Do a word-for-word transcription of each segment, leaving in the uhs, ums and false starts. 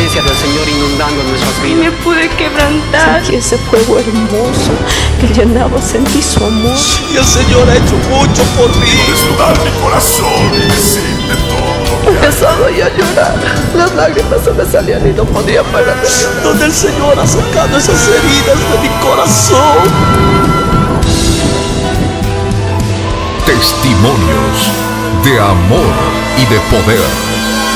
presencia del Señor inundando nuestras vidas. Me pude quebrantar. Sentí ese fuego hermoso que llenaba, sentí su amor. Y el Señor ha hecho mucho por mí. Desnudar mi corazón y decirte todo. Empezaba ya a llorar. Las lágrimas se me salían y no podía parar de llorar. Donde el Señor ha sacado esas heridas de mi corazón. Testimonios de amor y de poder.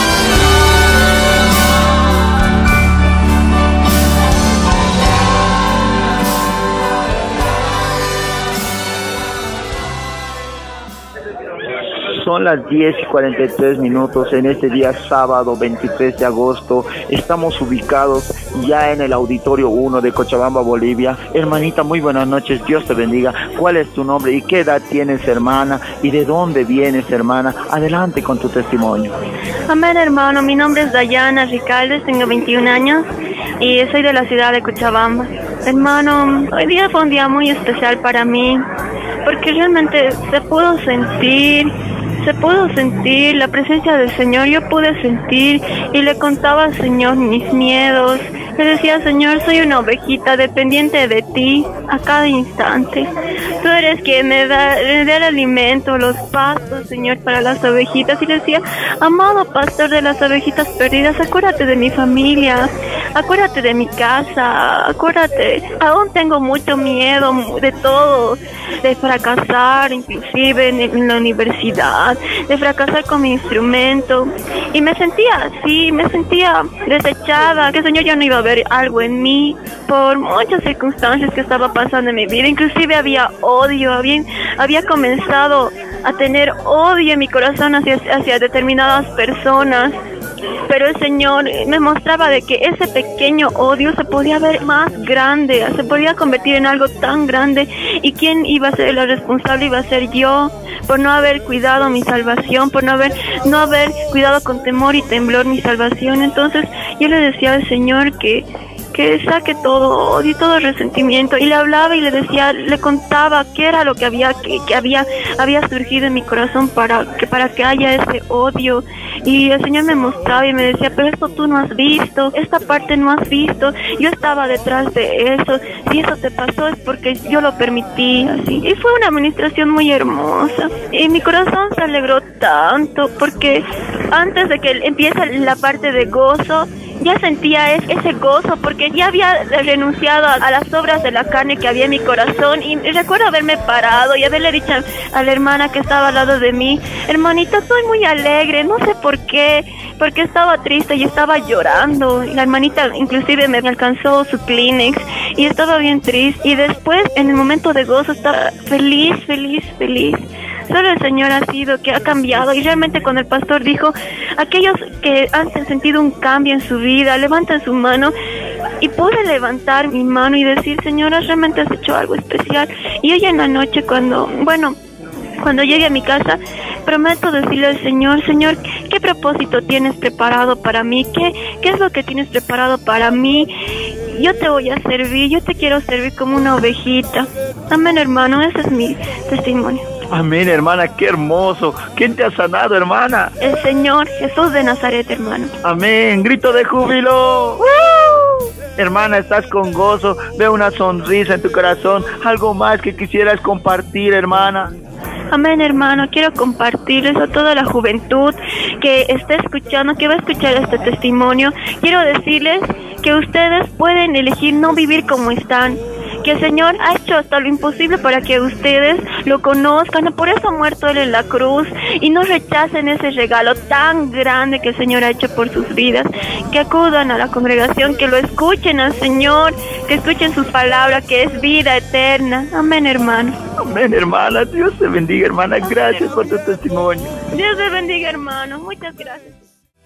Son las diez y cuarenta y tres minutos en este día sábado veintitrés de agosto. Estamos ubicados ya en el Auditorio uno de Cochabamba, Bolivia. Hermanita, muy buenas noches, Dios te bendiga. ¿Cuál es tu nombre y qué edad tienes, hermana? ¿Y de dónde vienes, hermana? Adelante con tu testimonio. Amén, hermano. Mi nombre es Dayana Ricaldes, tengo veintiún años y soy de la ciudad de Cochabamba. Hermano, hoy día fue un día muy especial para mí porque realmente se pudo sentir... Se pudo sentir la presencia del Señor, yo pude sentir y le contaba al Señor mis miedos. Le decía, Señor, soy una ovejita dependiente de ti a cada instante. Tú eres quien me da, me da el alimento, los pastos, Señor, para las ovejitas. Y le decía, amado pastor de las ovejitas perdidas, acuérdate de mi familia, acuérdate de mi casa, acuérdate. Aún tengo mucho miedo de todo, de fracasar, inclusive en, en la universidad, de fracasar con mi instrumento. Y me sentía así, me sentía desechada, que el Señor ya no iba a ver algo en mí por muchas circunstancias que estaba pasando en mi vida. Inclusive había odio, había, había comenzado a tener odio en mi corazón hacia, hacia determinadas personas. Pero el Señor me mostraba de que ese pequeño odio se podía ver más grande, se podía convertir en algo tan grande. ¿Y quién iba a ser la responsable? Iba a ser yo, por no haber cuidado mi salvación, por no haber, no haber cuidado con temor y temblor mi salvación. Entonces yo le decía al Señor que que saque todo odio, todo resentimiento, y le hablaba y le decía, le contaba qué era lo que había que, que había había surgido en mi corazón para que para que haya ese odio. Y el Señor me mostraba y me decía, pero esto tú no has visto, esta parte no has visto, yo estaba detrás de eso, si eso te pasó es porque yo lo permití, así. Y fue una administración muy hermosa y mi corazón se alegró tanto porque antes de que empiece la parte de gozo, ya sentía ese gozo porque ya había renunciado a las obras de la carne que había en mi corazón. Y recuerdo haberme parado y haberle dicho a la hermana que estaba al lado de mí, hermanita, estoy muy alegre, no sé por qué, porque estaba triste y estaba llorando. Y la hermanita inclusive me alcanzó su Kleenex y estaba bien triste. Y después, en el momento de gozo, estaba feliz, feliz, feliz. Solo el Señor ha sido que ha cambiado. Y realmente cuando el pastor dijo, aquellos que han sentido un cambio en su vida, levantan su mano, y pude levantar mi mano y decir, Señora, realmente has hecho algo especial. Y hoy en la noche cuando, bueno, cuando llegue a mi casa, prometo decirle al Señor, Señor, ¿qué propósito tienes preparado para mí? ¿Qué, qué es lo que tienes preparado para mí? Yo te voy a servir, yo te quiero servir como una ovejita. Amén, hermano, ese es mi testimonio. Amén, hermana, qué hermoso. ¿Quién te ha sanado, hermana? El Señor Jesús de Nazaret, hermano. Amén, grito de júbilo. ¡Woo! Hermana, estás con gozo, veo una sonrisa en tu corazón. ¿Algo más que quisieras compartir, hermana? Amén, hermano, quiero compartirles a toda la juventud que está escuchando, que va a escuchar este testimonio. Quiero decirles que ustedes pueden elegir no vivir como están, que el Señor ha hecho hasta lo imposible para que ustedes lo conozcan. Por eso ha muerto Él en la cruz, y no rechacen ese regalo tan grande que el Señor ha hecho por sus vidas. Que acudan a la congregación, que lo escuchen al Señor, que escuchen sus palabras, que es vida eterna. Amén, hermano. Amén, hermana. Dios te bendiga, hermana. Gracias por tu testimonio. Dios te bendiga, hermano. Muchas gracias.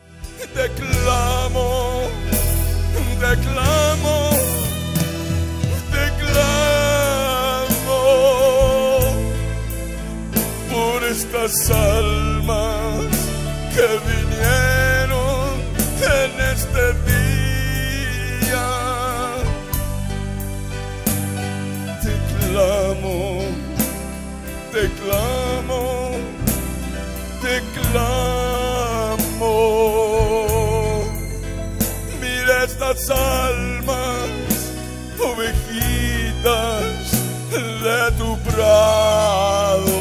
Declamo, declamo, declamo por estas almas que vinieron en este día. Declamo, declamo, declamo. las almas, ovejitas de tu prado.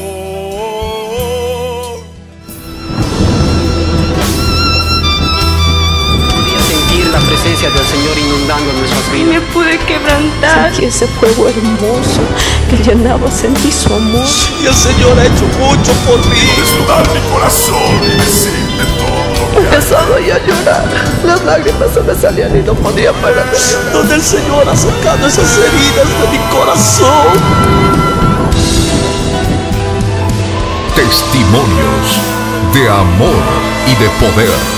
Sentir la presencia del Señor inundando nuestras vidas. Me pude quebrantar. Sentí ese fuego hermoso que llenaba, sentí su amor. Y el Señor ha hecho mucho por mí. Desnudar mi corazón y decirte todo. Empezaba ya a llorar. Las lágrimas se me salían y no podía parar de llorar. Donde el Señor ha sacado esas heridas de mi corazón. Testimonios de amor y de poder.